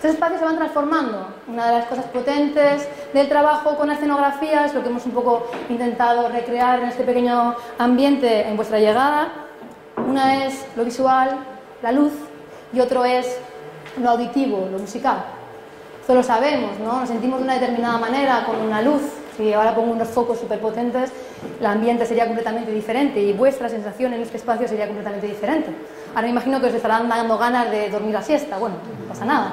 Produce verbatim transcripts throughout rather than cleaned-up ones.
Estos espacios se van transformando. Una de las cosas potentes del trabajo con la escenografía es lo que hemos un poco intentado recrear en este pequeño ambiente en vuestra llegada. Una es lo visual, la luz, y otro es lo auditivo, lo musical. Esto lo sabemos, ¿no? Nos sentimos de una determinada manera con una luz. Si ahora pongo unos focos súper potentes, el ambiente sería completamente diferente y vuestra sensación en este espacio sería completamente diferente. Ahora me imagino que os estarán dando ganas de dormir la siesta. Bueno, no pasa nada.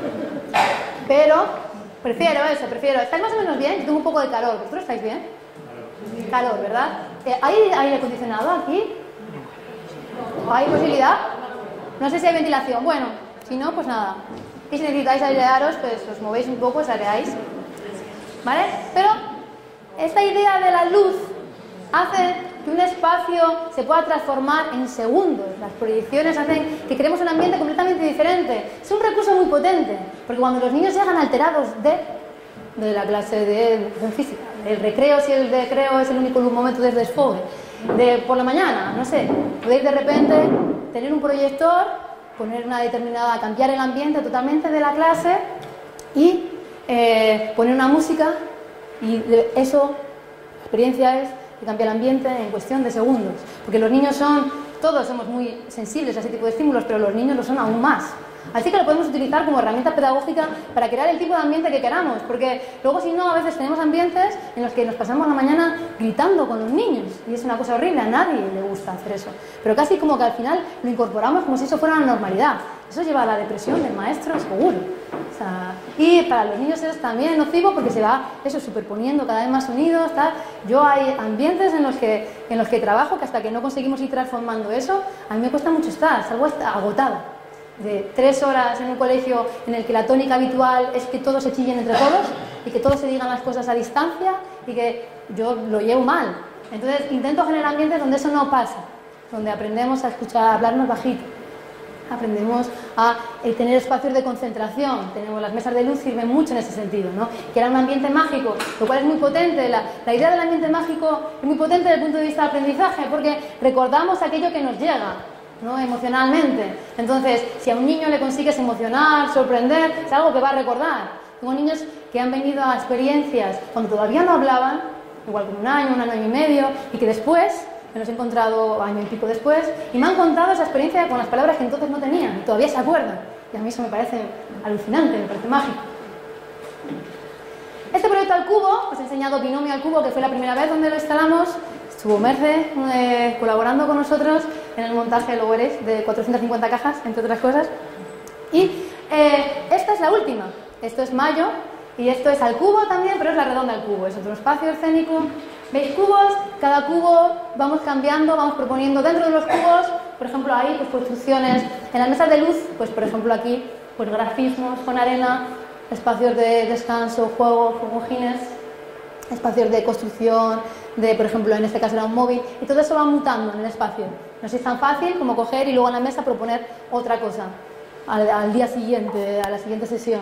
Pero prefiero eso, prefiero... ¿Estáis más o menos bien? Yo tengo un poco de calor. ¿Vosotros estáis bien? Calor, ¿verdad? ¿Hay aire acondicionado aquí? ¿Hay posibilidad? No sé si hay ventilación. Bueno, si no, pues nada. Y si necesitáis airearos, pues os movéis un poco, os aireáis. ¿Vale? Pero esta idea de la luz hace que un espacio se pueda transformar en segundos. Las proyecciones hacen que creemos un ambiente completamente diferente. Es un recurso muy potente, porque cuando los niños llegan alterados de, de la clase de educación física, el recreo, si el recreo es el único momento de desfogue, de por la mañana, no sé, podéis de repente tener un proyector, poner una determinada, cambiar el ambiente totalmente de la clase y eh, poner una música, y eso, la experiencia es que cambia el ambiente en cuestión de segundos, porque los niños son, todos somos muy sensibles a ese tipo de estímulos, pero los niños lo son aún más. Así que lo podemos utilizar como herramienta pedagógica para crear el tipo de ambiente que queramos, porque luego si no, a veces tenemos ambientes en los que nos pasamos la mañana gritando con los niños, y es una cosa horrible, a nadie le gusta hacer eso, pero casi como que al final lo incorporamos como si eso fuera la normalidad. Eso lleva a la depresión del maestro, seguro. O sea, y para los niños es también nocivo porque se va eso superponiendo cada vez más unidos, tal. Yo hay ambientes en los que en los que trabajo que hasta que no conseguimos ir transformando eso, a mí me cuesta mucho estar, salgo agotada. De tres horas en un colegio en el que la tónica habitual es que todos se chillen entre todos y que todos se digan las cosas a distancia y que yo lo llevo mal. Entonces intento generar ambientes donde eso no pasa, donde aprendemos a escuchar, a hablarnos bajito, aprendemos a tener espacios de concentración. Tenemos las mesas de luz, sirven mucho en ese sentido, ¿no? Que era un ambiente mágico, lo cual es muy potente. La, la idea del ambiente mágico es muy potente desde el punto de vista del aprendizaje, porque recordamos aquello que nos llega, ¿no? Emocionalmente. Entonces, si a un niño le consigues emocionar, sorprender, es algo que va a recordar. Tengo niños que han venido a experiencias cuando todavía no hablaban, igual como un año, un año y medio, y que después me los he encontrado año y pico después y me han contado esa experiencia con las palabras que entonces no tenían y todavía se acuerdan, y a mí eso me parece alucinante, me parece mágico. Este proyecto al cubo, os he enseñado Binomio al cubo, que fue la primera vez donde lo instalamos. Estuvo Merce eh, colaborando con nosotros en el montaje, lo veréis, de cuatrocientas cincuenta cajas, entre otras cosas. Y eh, esta es la última. Esto es Mayo y esto es al cubo también, pero es la redonda al cubo. Es otro espacio escénico. ¿Veis cubos? Cada cubo vamos cambiando, vamos proponiendo dentro de los cubos, por ejemplo, ahí pues construcciones. En las mesas de luz, pues por ejemplo aquí, pues grafismos con arena, espacios de descanso, juegos, cojines, espacios de construcción, de, por ejemplo, en este caso era un móvil, y todo eso va mutando en el espacio. No es tan fácil como coger y luego en la mesa proponer otra cosa al, al día siguiente, a la siguiente sesión.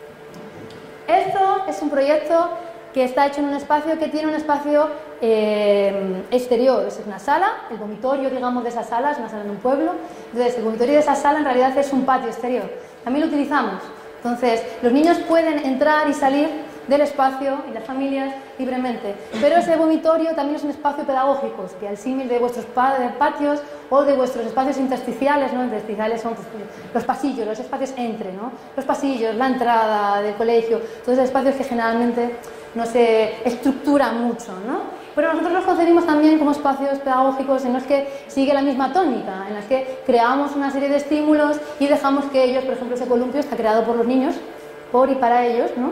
Esto es un proyecto que está hecho en un espacio que tiene un espacio eh, exterior. Es una sala, el vomitorio, digamos, de esa sala, es una sala en un pueblo. Entonces, el vomitorio de esa sala en realidad es un patio exterior. También lo utilizamos. Entonces, los niños pueden entrar y salir del espacio y las familias libremente. Pero ese vomitorio también es un espacio pedagógico, que al símil de vuestros patios o de vuestros espacios intersticiales, ¿no? Intersticiales son pues, los pasillos, los espacios entre, ¿no? Los pasillos, la entrada del colegio, todos esos espacios que generalmente no se estructuran mucho, ¿no? Pero nosotros los concebimos también como espacios pedagógicos en los que sigue la misma tónica, en los que creamos una serie de estímulos y dejamos que ellos, por ejemplo, ese columpio está creado por los niños, por y para ellos, ¿no?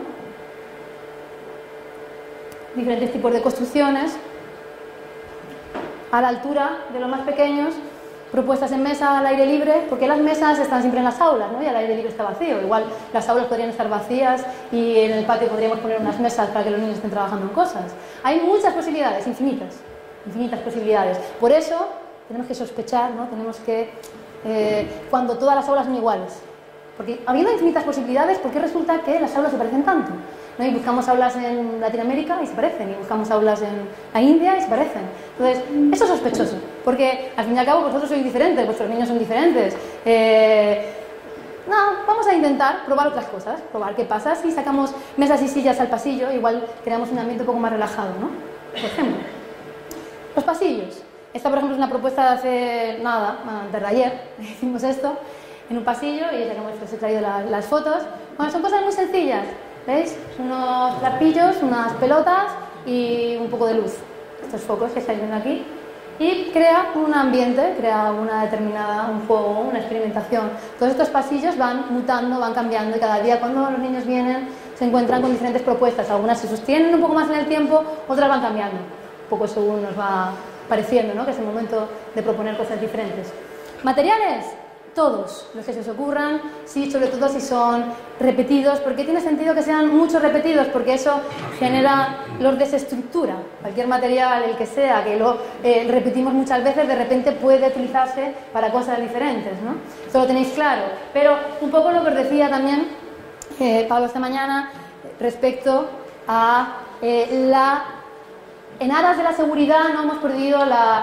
Diferentes tipos de construcciones a la altura de los más pequeños, propuestas en mesa al aire libre, porque las mesas están siempre en las aulas, ¿no? Y al aire libre está vacío. Igual las aulas podrían estar vacías y en el patio podríamos poner unas mesas para que los niños estén trabajando en cosas. Hay muchas posibilidades, infinitas, infinitas posibilidades. Por eso tenemos que sospechar, ¿no? Tenemos que, eh, cuando todas las aulas son iguales, porque habiendo infinitas posibilidades, ¿por qué resulta que las aulas se parecen tanto? ¿No? Y buscamos aulas en Latinoamérica y se parecen, y buscamos aulas en la India y se parecen. Entonces, eso es sospechoso, porque al fin y al cabo vosotros sois diferentes, vuestros niños son diferentes. Eh, no, vamos a intentar probar otras cosas, probar qué pasa si sacamos mesas y sillas al pasillo, igual creamos un ambiente un poco más relajado, ¿no? Por ejemplo, los pasillos. Esta, por ejemplo, es una propuesta de hace nada, antes de ayer, hicimos esto en un pasillo y sacamos, os he traído la, las fotos. Bueno, son cosas muy sencillas, ¿veis? Unos trapillos, unas pelotas y un poco de luz. Estos focos que estáis viendo aquí. Y crea un ambiente, crea una determinada, un juego, una experimentación. Todos estos pasillos van mutando, van cambiando y cada día cuando los niños vienen se encuentran con diferentes propuestas. Algunas se sostienen un poco más en el tiempo, otras van cambiando, un poco según nos va pareciendo, ¿no? Que es el momento de proponer cosas diferentes. Materiales, todos los que se os ocurran, sí, sobre todo si son repetidos, porque tiene sentido que sean muchos repetidos, porque eso genera, los desestructura. Cualquier material, el que sea, que lo eh, repetimos muchas veces, de repente puede utilizarse para cosas diferentes, ¿no? Eso lo tenéis claro. Pero un poco lo que os decía también eh, Pablo esta mañana respecto a eh, la... En aras de la seguridad no hemos perdido la...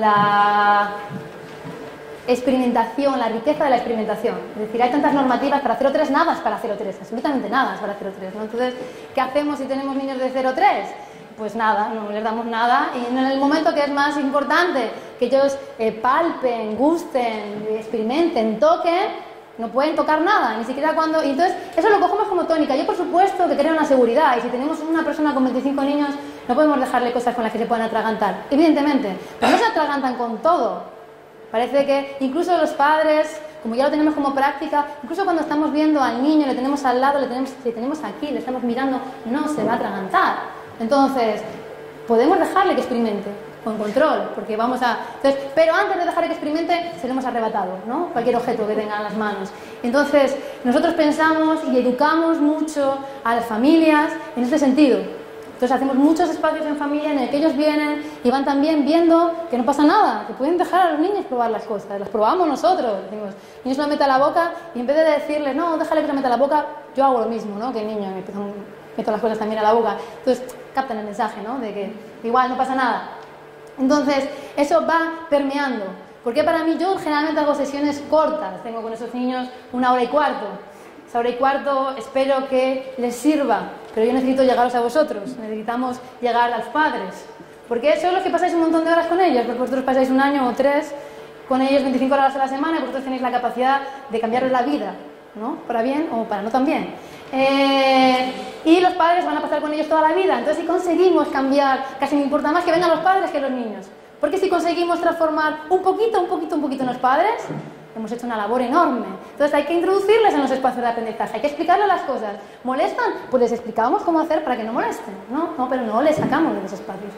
la experimentación, la riqueza de la experimentación. Es decir, hay tantas normativas para cero tres, nada es para cero tres, absolutamente nada es para cero tres, ¿no? Entonces, ¿qué hacemos si tenemos niños de cero tres? Pues nada, no les damos nada y en el momento que es más importante que ellos eh, palpen, gusten, experimenten, toquen, no pueden tocar nada, ni siquiera cuando... Y entonces, eso lo cogemos como tónica. Yo, por supuesto, que creo en la seguridad y si tenemos una persona con veinticinco niños, no podemos dejarle cosas con las que se puedan atragantar, evidentemente, pero no se atragantan con todo. Parece que incluso los padres, como ya lo tenemos como práctica, incluso cuando estamos viendo al niño, le tenemos al lado, le tenemos, le tenemos aquí, le estamos mirando, no se va a atragantar. Entonces, podemos dejarle que experimente, con control, porque vamos a... Entonces, pero antes de dejarle que experimente, seremos arrebatados, ¿no? Cualquier objeto que tenga en las manos. Entonces, nosotros pensamos y educamos mucho a las familias en este sentido. Entonces hacemos muchos espacios en familia en el que ellos vienen y van también viendo que no pasa nada, que pueden dejar a los niños probar las cosas, las probamos nosotros, decimos, el niño se lo mete a la boca y en vez de decirle, no, déjale que se lo meta a la boca, yo hago lo mismo, ¿no? Que el niño me meto las cosas también a la boca. Entonces captan el mensaje, ¿no? De que igual no pasa nada. Entonces eso va permeando, porque para mí yo generalmente hago sesiones cortas, tengo con esos niños una hora y cuarto. Esa hora y cuarto espero que les sirva, pero yo necesito llegaros a vosotros, necesitamos llegar a los padres, porque son los que pasáis un montón de horas con ellos, porque vosotros pasáis un año o tres con ellos veinticinco horas a la semana y vosotros tenéis la capacidad de cambiarles la vida, ¿no? Para bien o para no tan bien. Eh, y los padres van a pasar con ellos toda la vida, entonces si conseguimos cambiar, casi me importa más que vengan los padres que los niños, porque si conseguimos transformar un poquito, un poquito, un poquito en los padres, hemos hecho una labor enorme. Entonces hay que introducirles en los espacios de aprendizaje, hay que explicarles las cosas. ¿Molestan? Pues les explicamos cómo hacer para que no molesten, ¿no? No, pero no les sacamos de los espacios.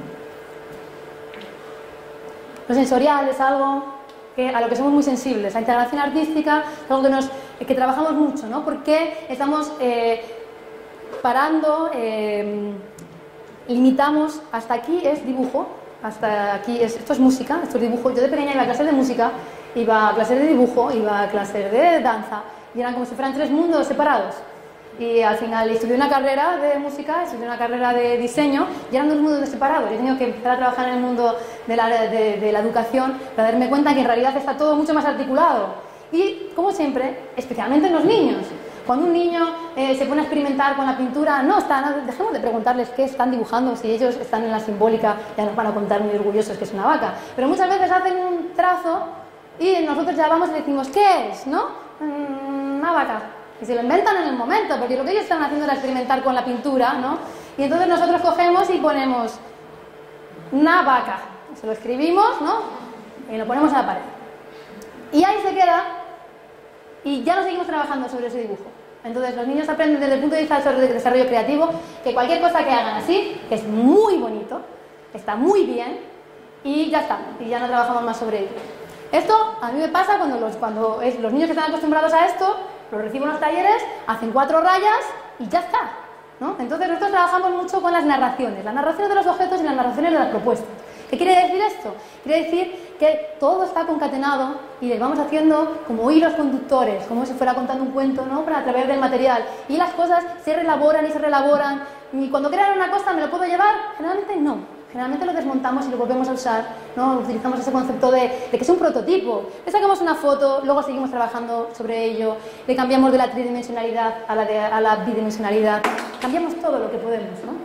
Lo sensorial es algo que, a lo que somos muy sensibles. La integración artística es algo que, nos, que trabajamos mucho, ¿no? Porque estamos eh, parando, eh, limitamos, hasta aquí es dibujo, hasta aquí es, esto es música, esto es dibujo. Yo de pequeña iba a clases de música, iba a clases de dibujo, iba a clases de danza y eran como si fueran tres mundos separados. Y al final estudié una carrera de música, estudié una carrera de diseño y eran dos mundos separados. Yo he tenido que empezar a trabajar en el mundo de la, de, de la educación para darme cuenta que en realidad está todo mucho más articulado. Y, como siempre, especialmente en los niños. Cuando un niño eh, se pone a experimentar con la pintura, no están, dejemos de preguntarles qué están dibujando, si ellos están en la simbólica, ya nos van a contar muy orgullosos que es una vaca. Pero muchas veces hacen un trazo y nosotros ya vamos y decimos, ¿qué es? ¿No? Mm, una vaca. Y se lo inventan en el momento, porque lo que ellos están haciendo es experimentar con la pintura, ¿no? Y entonces nosotros cogemos y ponemos una vaca. Se lo escribimos, ¿no? Y lo ponemos a la pared. Y ahí se queda y ya no seguimos trabajando sobre ese dibujo. Entonces los niños aprenden desde el punto de vista del desarrollo creativo que cualquier cosa que hagan así, que es muy bonito, está muy bien y ya está, y ya no trabajamos más sobre ello. Esto a mí me pasa cuando los, cuando es, los niños que están acostumbrados a esto, los recibo en los talleres, hacen cuatro rayas y ya está, ¿no? Entonces nosotros trabajamos mucho con las narraciones, las narraciones de los objetos y las narraciones de las propuestas. ¿Qué quiere decir esto? Quiere decir que todo está concatenado y les vamos haciendo como hilos conductores, como si fuera contando un cuento, ¿no? Pero a través del material. Y las cosas se reelaboran y se reelaboran. Y cuando crean una cosa, ¿me lo puedo llevar? Generalmente no. generalmente lo desmontamos y lo volvemos a usar, ¿no? Utilizamos ese concepto de, de que es un prototipo. Le sacamos una foto, luego seguimos trabajando sobre ello, le cambiamos de la tridimensionalidad a la, de, a la bidimensionalidad, cambiamos todo lo que podemos, ¿no?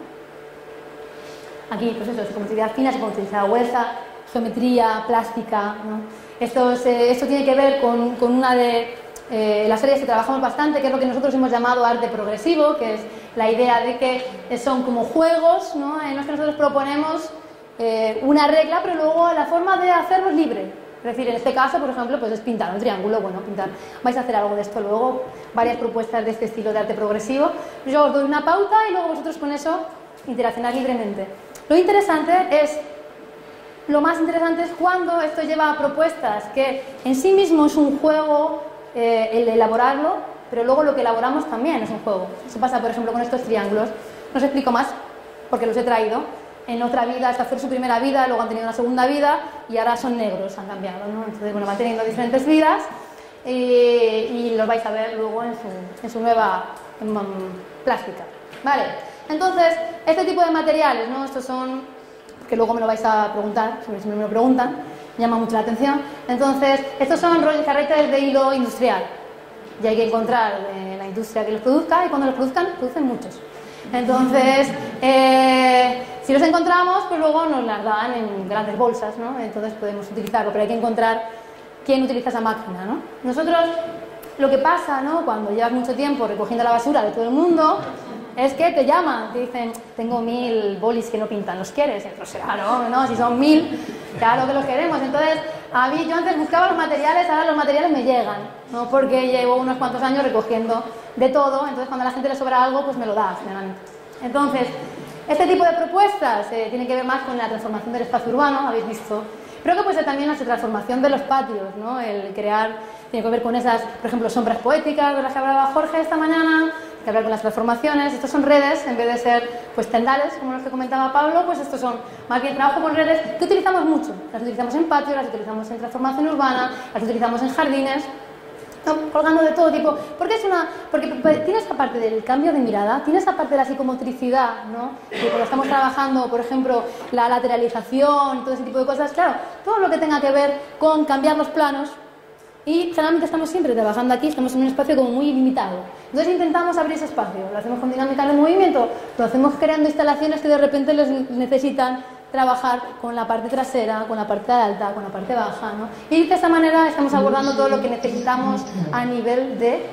Aquí, pues eso, geometría fina, se puede utilizar huesa, geometría, plástica, ¿no? Esto, es, eh, esto tiene que ver con, con una de eh, las áreas que trabajamos bastante, que es lo que nosotros hemos llamado arte progresivo, que es la idea de que son como juegos, ¿no? En los que nosotros proponemos eh, una regla, pero luego la forma de hacerlo es libre. Es decir, en este caso, por ejemplo, pues es pintar un triángulo, bueno, pintar, vais a hacer algo de esto luego, varias propuestas de este estilo de arte progresivo. Yo os doy una pauta y luego vosotros con eso interaccionar libremente. Lo interesante es, lo más interesante es cuando esto lleva a propuestas que en sí mismo es un juego eh, el elaborarlo, pero luego lo que elaboramos también es un juego. Eso pasa, por ejemplo, con estos triángulos. No os explico más, porque los he traído. En otra vida, esta fue su primera vida, luego han tenido una segunda vida y ahora son negros, han cambiado, ¿no? Entonces, bueno, van teniendo diferentes vidas y, y los vais a ver luego en su, en su nueva en, um, plástica. Vale, entonces, este tipo de materiales, ¿no? Estos son, que luego me lo vais a preguntar, si me lo preguntan, me llama mucho la atención. Entonces, estos son rollos carretes de hilo industrial. Y hay que encontrar eh, la industria que los produzca y cuando los produzcan, producen muchos. Entonces, eh, si los encontramos, pues luego nos las dan en grandes bolsas, ¿no? Entonces podemos utilizarlo, pero hay que encontrar quién utiliza esa máquina, ¿no? Nosotros, lo que pasa, ¿no? Cuando llevas mucho tiempo recogiendo la basura de todo el mundo, es que te llaman, te dicen, tengo mil bolis que no pintan, ¿los quieres? Y entonces, claro, no, si son mil, claro que los queremos. Entonces, a mí yo antes buscaba los materiales, ahora los materiales me llegan, ¿no? Porque llevo unos cuantos años recogiendo de todo, entonces cuando a la gente le sobra algo, pues me lo da, generalmente. Entonces, este tipo de propuestas eh, tiene que ver más con la transformación del espacio urbano, habéis visto, pero que puede ser también la transformación de los patios, ¿no? El crear, tiene que ver con esas, por ejemplo, sombras poéticas de las que hablaba Jorge esta mañana, que hablar con las transformaciones. Estos son redes, en vez de ser pues tendales, como los que comentaba Pablo, pues estos son más bien trabajo con redes que utilizamos mucho. Las utilizamos en patio, las utilizamos en transformación urbana, las utilizamos en jardines, ¿no? Colgando de todo tipo, porque es una, porque tiene esa parte del cambio de mirada, tiene esa parte de la psicomotricidad, ¿no? Que cuando estamos trabajando, por ejemplo, la lateralización, todo ese tipo de cosas, claro, todo lo que tenga que ver con cambiar los planos. Y generalmente estamos siempre trabajando aquí, estamos en un espacio como muy limitado. Entonces intentamos abrir ese espacio, lo hacemos con dinámica de movimiento, lo hacemos creando instalaciones que de repente les necesitan trabajar con la parte trasera, con la parte alta, con la parte baja, ¿no? Y de esta manera estamos abordando todo lo que necesitamos a nivel de,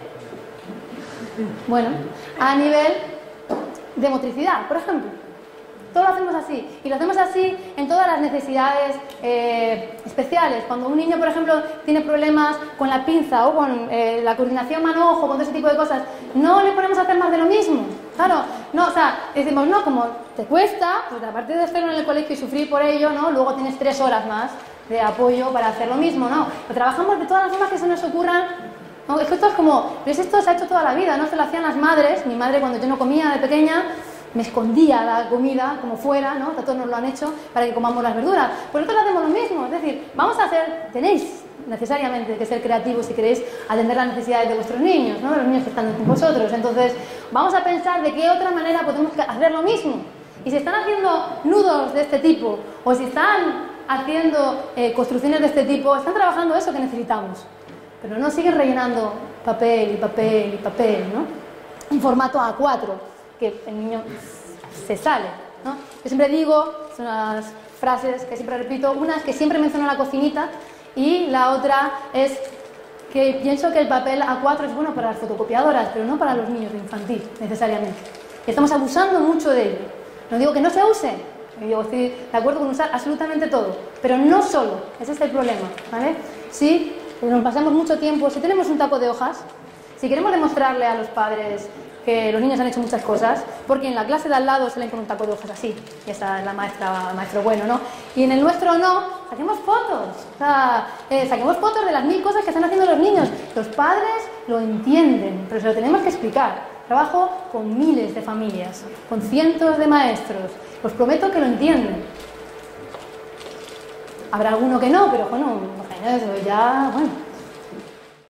bueno, a nivel de motricidad, por ejemplo. Todo lo hacemos así, y lo hacemos así en todas las necesidades eh, especiales. Cuando un niño, por ejemplo, tiene problemas con la pinza o con eh, la coordinación mano-ojo, con todo ese tipo de cosas, no le ponemos a hacer más de lo mismo. Claro, no, o sea, decimos, no, como te cuesta, pues aparte de hacerlo en el colegio y sufrir por ello, ¿no? Luego tienes tres horas más de apoyo para hacer lo mismo, ¿no? Lo trabajamos de todas las formas que se nos ocurran. No, es que esto es como, pues esto se ha hecho toda la vida, ¿no? Se lo hacían las madres. Mi madre, cuando yo no comía de pequeña, me escondía la comida como fuera, ¿no? Todos nos lo han hecho para que comamos las verduras. Pues nosotros hacemos lo mismo, es decir, vamos a hacer, tenéis necesariamente que ser creativos si queréis atender las necesidades de vuestros niños, ¿no? De los niños que están con vosotros. Entonces, vamos a pensar de qué otra manera podemos hacer lo mismo. Y si están haciendo nudos de este tipo, o si están haciendo eh, construcciones de este tipo, están trabajando eso que necesitamos. Pero no siguen rellenando papel y papel y papel, ¿no? En formato A cuatro. Que el niño se sale, ¿no? Yo siempre digo, son unas frases que siempre repito, una es que siempre menciono la cocinita y la otra es que pienso que el papel A cuatro es bueno para las fotocopiadoras, pero no para los niños de infantil, necesariamente. Y estamos abusando mucho de ello. No digo que no se use, yo estoy de acuerdo con usar absolutamente todo, pero no solo, ese es el problema, ¿vale? Si nos pasamos mucho tiempo, si tenemos un taco de hojas, si queremos demostrarle a los padres que los niños han hecho muchas cosas, porque en la clase de al lado se leen con un taco de hojas así, y esa es la maestra, maestro bueno, ¿no? Y en el nuestro no, saquemos fotos, o sea, eh, saquemos fotos de las mil cosas que están haciendo los niños. Los padres lo entienden, pero se lo tenemos que explicar. Trabajo con miles de familias, con cientos de maestros, os prometo que lo entienden. Habrá alguno que no, pero bueno, eso ya, bueno.